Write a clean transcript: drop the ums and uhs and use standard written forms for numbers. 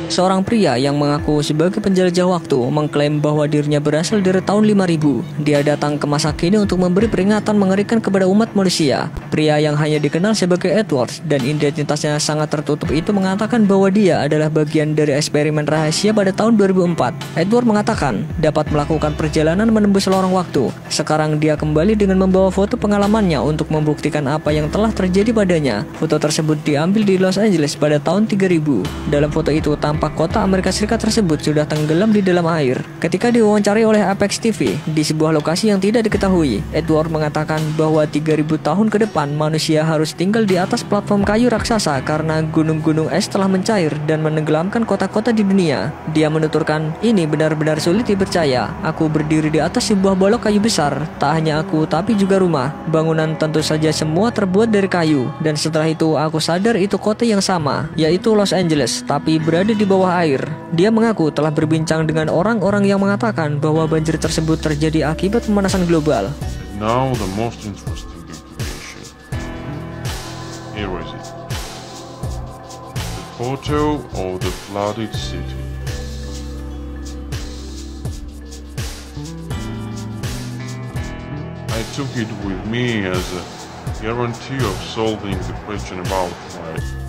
Seorang pria yang mengaku sebagai penjelajah waktu mengklaim bahwa dirinya berasal dari tahun 5000. Dia datang ke masa kini untuk memberi peringatan mengerikan kepada umat manusia. Pria yang hanya dikenal sebagai Edwards dan identitasnya sangat tertutup itu mengatakan bahwa dia adalah bagian dari eksperimen rahasia pada tahun 2004. Edward mengatakan dapat melakukan perjalanan menembus lorong waktu. Sekarang dia kembali dengan membawa foto pengalamannya untuk membuktikan apa yang telah terjadi padanya. Foto tersebut diambil di Los Angeles pada tahun 3000. Dalam foto itu tampak kota Amerika Serikat tersebut sudah tenggelam di dalam air. Ketika diwawancari oleh Apex TV di sebuah lokasi yang tidak diketahui, Edward mengatakan bahwa 3000 tahun ke depan manusia harus tinggal di atas platform kayu raksasa karena gunung-gunung es telah mencair dan menenggelamkan kota-kota di dunia. Dia menuturkan, "Ini benar-benar sulit dipercaya. Aku berdiri di atas sebuah balok kayu besar. Tak hanya aku tapi juga rumah. Bangunan tentu saja semua terbuat dari kayu. Dan setelah itu aku sadar itu kota yang sama, yaitu Los Angeles, tapi berada di bawah air." Dia mengaku telah berbincang dengan orang-orang yang mengatakan bahwa banjir tersebut terjadi akibat pemanasan global. Now the most interesting information. Here is it. The photo of the flooded city. I took it with me as a guarantee of solving the question about why